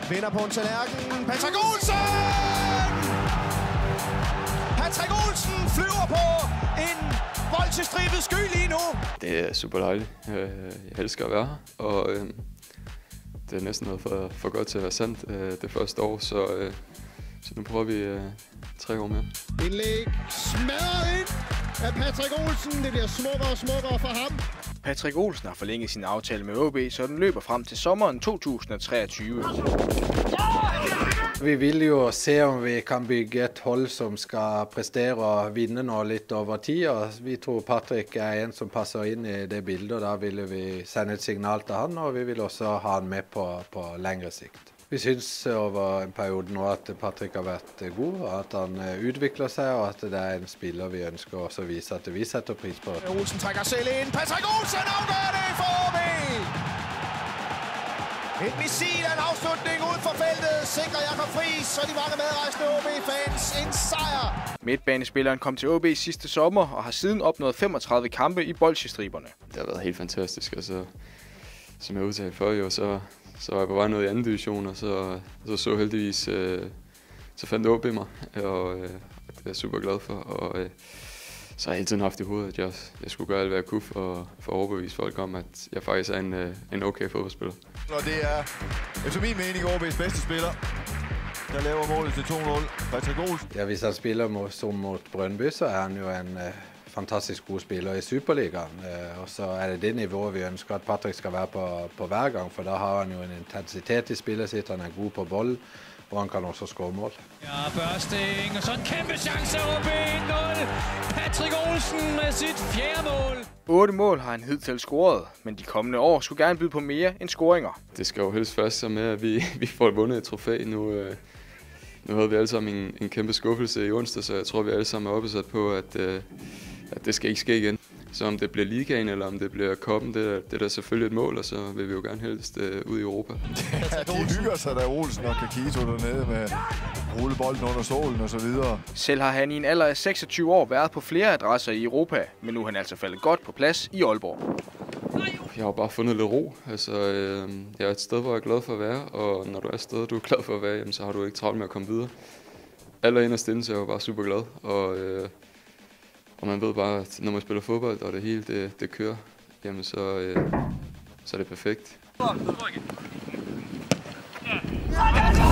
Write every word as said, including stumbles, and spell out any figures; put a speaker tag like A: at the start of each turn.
A: Vinder på en tallerken. Patrick Olsen! Patrick Olsen flyver på en bolsjestribet sky lige nu.
B: Det er super dejligt. Jeg elsker at være her, og det er næsten noget for, for godt til at være sandt det første år, så, så nu prøver vi tre år mere.
A: Indlæg smadret ind af Patrick Olsen. Det bliver smukkere og smukkere for ham.
C: Patrick Olsen har forlænget sin aftale med O B, så den løber frem til sommeren to tusind og treogtyve.
D: Vi vil jo se om vi kan bygge et hold som skal præstere og vinde nå lidt over tid, og vi tror Patrick er en som passer ind i det billedet, og der vil vi sende et signal til han, og vi vil også ha han med på, på længere sigt. Vi synes over en periode nu at Patrick har været god, og at han udvikler sig, og at det er en spiller vi ønsker også at vise, at vi sætter pris på.
A: Olsen trækker selv ind. Patrick Olsen afgør det for O B! Et missil af en afslutning ud for feltet sikrer Jakob Friis og de mange medrejsende O B-fans en sejr.
C: Midtbanespilleren kom til O B sidste sommer og har siden opnået femogtredive kampe i bolsjestriberne.
B: Det har været helt fantastisk, og så, som jeg udtalte før, jo, så, så var jeg på vej ned i anden division, og så så, så heldigvis, øh, så fandt O B mig, og øh, det er jeg super glad for. Og, øh, så har jeg hele tiden haft i hovedet, at jeg, jeg skulle gøre alt, hvad jeg kunne for, for at overbevise folk om, at jeg faktisk er en, en okay fodboldspiller.
E: Og det er, efter min mening, O B's bedste spiller, der laver målet til to nul. Patrick Olsen.
D: Ja, hvis han spiller mod, som mod Brøndby, så er han jo en uh, fantastisk god spiller i Superligaen. Uh, og så er det det niveau, vi ønsker, at Patrick skal være på, på hver gang, for der har han jo en intensitet i spillet sitt, han er god på bold, og han kan også score mål.
F: Ja, børsting, og så en kæmpe chance, O B en nul. Patrick Olsen med sit fjerde mål.
C: Otte mål har han hidtil scoret, men de kommende år skulle gerne byde på mere end scoringer.
B: Det skal jo helst først så med, at vi, vi får vundet et trofæ. Nu, øh, nu havde vi alle sammen en, en kæmpe skuffelse i onsdag, så jeg tror, vi alle sammen er opsat på, at, øh, at det skal ikke ske igen. Så om det bliver ligaen, eller om det bliver koppen, det, det er da selvfølgelig et mål, og så vil vi jo gerne helst øh, ud i Europa.
E: Ja, de hygger sig der Olsen og Kakito dernede med rullebolden under stolen og så videre.
C: Selv har han i en alder af seksogtyve år været på flere adresser i Europa, men nu er han altså faldet godt på plads i Aalborg.
B: Jeg har bare fundet lidt ro. Altså, øh, jeg er et sted, hvor jeg er glad for at være, og når du er et sted, du er glad for at være, jamen, så har du ikke travlt med at komme videre. Allerinderst inde, så er jeg jo bare super glad, og øh, Og man ved bare, at når man spiller fodbold, og det hele det, det kører, jamen så, øh, så er det perfekt.
F: Ja.